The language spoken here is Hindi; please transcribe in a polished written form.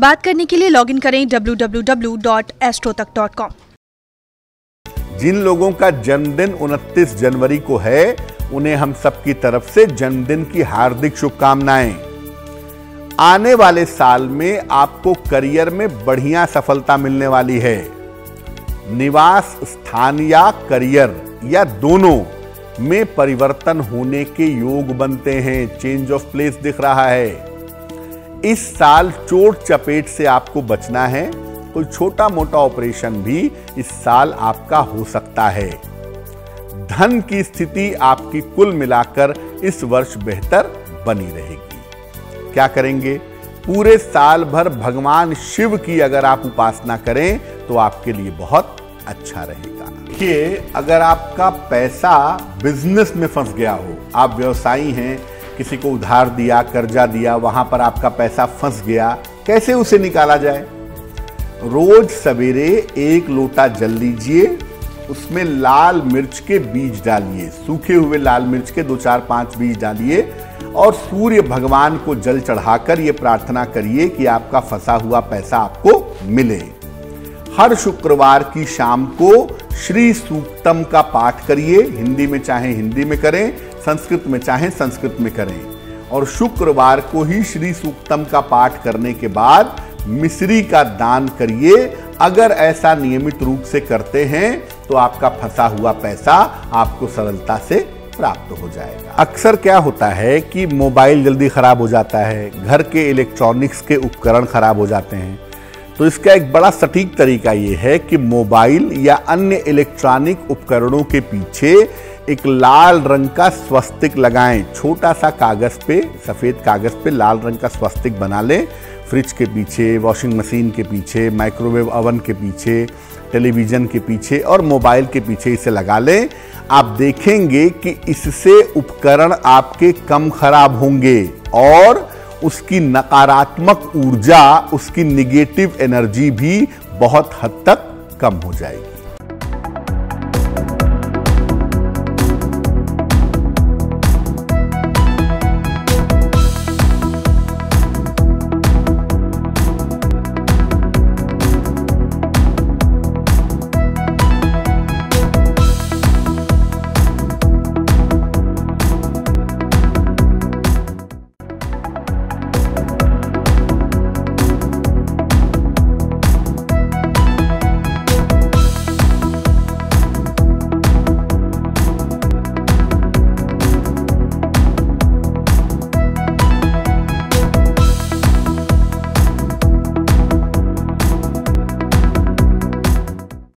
बात करने के लिए लॉगिन करें www.astrotak.com। जिन लोगों का जन्मदिन 29 जनवरी को है, उन्हें हम सबकी तरफ से जन्मदिन की हार्दिक शुभकामनाएं। आने वाले साल में आपको करियर में बढ़िया सफलता मिलने वाली है। निवास स्थान या करियर या दोनों में परिवर्तन होने के योग बनते हैं। चेंज ऑफ प्लेस दिख रहा है। इस साल चोट चपेट से आपको बचना है। कोई छोटा मोटा ऑपरेशन भी इस साल आपका हो सकता है। धन की स्थिति आपकी कुल मिलाकर इस वर्ष बेहतर बनी रहेगी। क्या करेंगे? पूरे साल भर भगवान शिव की अगर आप उपासना करें तो आपके लिए बहुत अच्छा रहेगा। देखिए, अगर आपका पैसा बिजनेस में फंस गया हो, आप व्यवसायी हैं, किसी को उधार दिया, कर्जा दिया, वहां पर आपका पैसा फंस गया, कैसे उसे निकाला जाए? रोज सवेरे 1 लोटा जल लीजिए, उसमें लाल मिर्च के बीज डालिए, सूखे हुए लाल मिर्च के 2, 4, 5 बीज डालिए और सूर्य भगवान को जल चढ़ाकर यह प्रार्थना करिए कि आपका फंसा हुआ पैसा आपको मिले। हर शुक्रवार की शाम को श्री सूक्तम का पाठ करिए। हिंदी में चाहे हिंदी में करें, संस्कृत में चाहे संस्कृत में करें। और शुक्रवार को ही श्री सूक्तम का पाठ करने के बाद मिश्री का दान करिए। अगर ऐसा नियमित रूप से करते हैं तो आपका फंसा हुआ पैसा आपको सरलता से प्राप्त हो जाएगा। अक्सर क्या होता है कि मोबाइल जल्दी खराब हो जाता है, घर के इलेक्ट्रॉनिक्स के उपकरण खराब हो जाते हैं। तो इसका एक बड़ा सटीक तरीका यह है कि मोबाइल या अन्य इलेक्ट्रॉनिक उपकरणों के पीछे एक लाल रंग का स्वस्तिक लगाएं। छोटा सा कागज पे, सफेद कागज पे लाल रंग का स्वस्तिक बना लें। फ्रिज के पीछे, वॉशिंग मशीन के पीछे, माइक्रोवेव ओवन के पीछे, टेलीविजन के पीछे और मोबाइल के पीछे इसे लगा लें। आप देखेंगे कि इससे उपकरण आपके कम खराब होंगे और उसकी नकारात्मक ऊर्जा, उसकी निगेटिव एनर्जी भी बहुत हद तक कम हो जाएगी।